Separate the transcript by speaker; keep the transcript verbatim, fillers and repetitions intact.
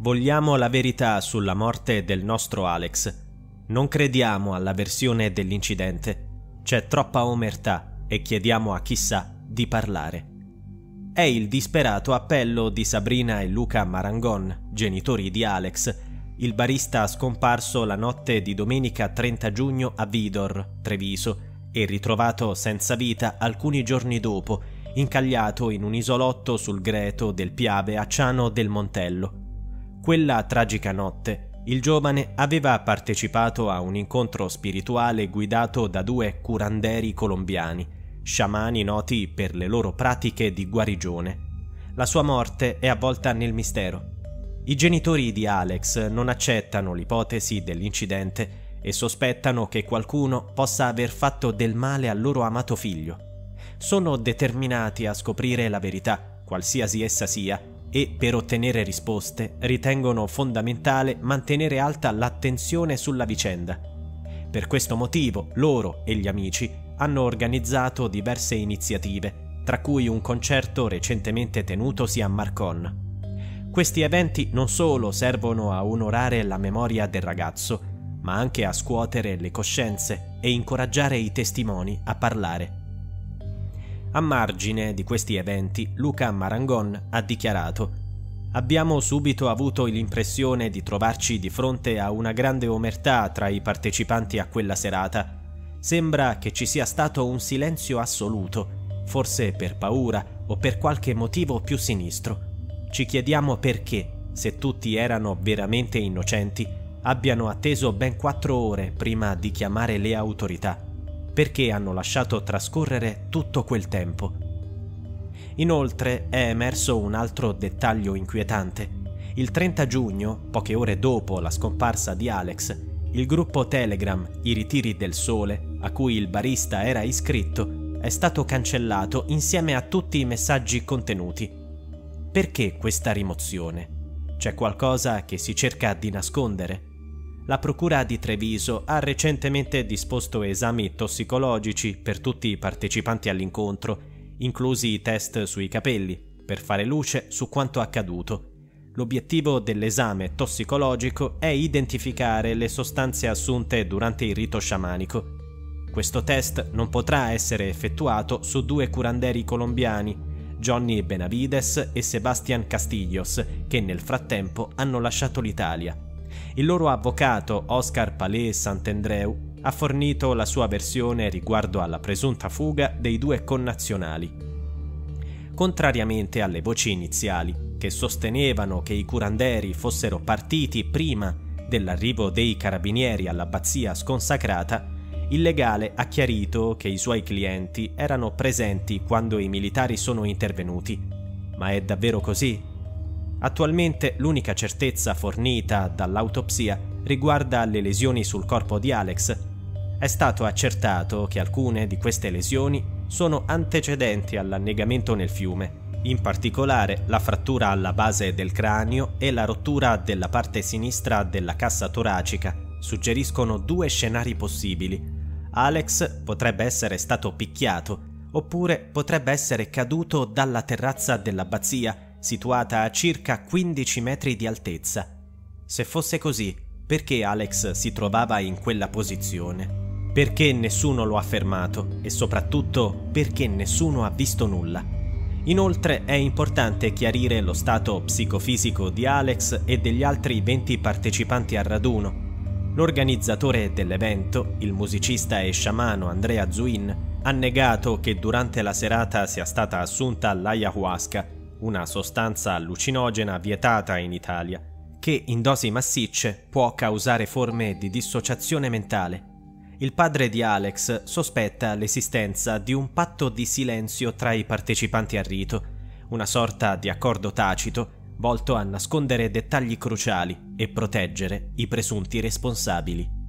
Speaker 1: Vogliamo la verità sulla morte del nostro Alex. Non crediamo alla versione dell'incidente. C'è troppa omertà e chiediamo a chi sa di parlare. È il disperato appello di Sabrina e Luca Marangon, genitori di Alex, il barista scomparso la notte di domenica trenta giugno a Vidor, Treviso, e ritrovato senza vita alcuni giorni dopo, incagliato in un isolotto sul greto del Piave a Ciano del Montello. Quella tragica notte il giovane aveva partecipato a un incontro spirituale guidato da due curanderi colombiani, sciamani noti per le loro pratiche di guarigione. La sua morte è avvolta nel mistero. I genitori di Alex non accettano l'ipotesi dell'incidente e sospettano che qualcuno possa aver fatto del male al loro amato figlio. Sono determinati a scoprire la verità, qualsiasi essa sia, e per ottenere risposte ritengono fondamentale mantenere alta l'attenzione sulla vicenda. Per questo motivo loro e gli amici hanno organizzato diverse iniziative, tra cui un concerto recentemente tenutosi a Marcon. Questi eventi non solo servono a onorare la memoria del ragazzo, ma anche a scuotere le coscienze e incoraggiare i testimoni a parlare. A margine di questi eventi, Luca Marangon ha dichiarato: «Abbiamo subito avuto l'impressione di trovarci di fronte a una grande omertà tra i partecipanti a quella serata. Sembra che ci sia stato un silenzio assoluto, forse per paura o per qualche motivo più sinistro. Ci chiediamo perché, se tutti erano veramente innocenti, abbiano atteso ben quattro ore prima di chiamare le autorità. Perché hanno lasciato trascorrere tutto quel tempo?» Inoltre è emerso un altro dettaglio inquietante. Il trenta giugno, poche ore dopo la scomparsa di Alex, il gruppo Telegram I Ritiri del Sole, a cui il barista era iscritto, è stato cancellato insieme a tutti i messaggi contenuti. Perché questa rimozione? C'è qualcosa che si cerca di nascondere? La Procura di Treviso ha recentemente disposto esami tossicologici per tutti i partecipanti all'incontro, inclusi i test sui capelli, per fare luce su quanto accaduto. L'obiettivo dell'esame tossicologico è identificare le sostanze assunte durante il rito sciamanico. Questo test non potrà essere effettuato su due curanderi colombiani, Johnny Benavides e Sebastián Castillos, che nel frattempo hanno lasciato l'Italia. Il loro avvocato Oscar Palé Santandreu ha fornito la sua versione riguardo alla presunta fuga dei due connazionali. Contrariamente alle voci iniziali, che sostenevano che i curanderi fossero partiti prima dell'arrivo dei carabinieri all'abbazia sconsacrata, il legale ha chiarito che i suoi clienti erano presenti quando i militari sono intervenuti. Ma è davvero così? Attualmente l'unica certezza fornita dall'autopsia riguarda le lesioni sul corpo di Alex. È stato accertato che alcune di queste lesioni sono antecedenti all'annegamento nel fiume. In particolare la frattura alla base del cranio e la rottura della parte sinistra della cassa toracica suggeriscono due scenari possibili. Alex potrebbe essere stato picchiato, oppure potrebbe essere caduto dalla terrazza dell'abbazia, situata a circa quindici metri di altezza. Se fosse così, perché Alex si trovava in quella posizione? Perché nessuno lo ha fermato e soprattutto perché nessuno ha visto nulla? Inoltre è importante chiarire lo stato psicofisico di Alex e degli altri venti partecipanti al raduno. L'organizzatore dell'evento, il musicista e sciamano Andrea Zuin, ha negato che durante la serata sia stata assunta l'ayahuasca, una sostanza allucinogena vietata in Italia, che in dosi massicce può causare forme di dissociazione mentale. Il padre di Alex sospetta l'esistenza di un patto di silenzio tra i partecipanti al rito, una sorta di accordo tacito volto a nascondere dettagli cruciali e proteggere i presunti responsabili.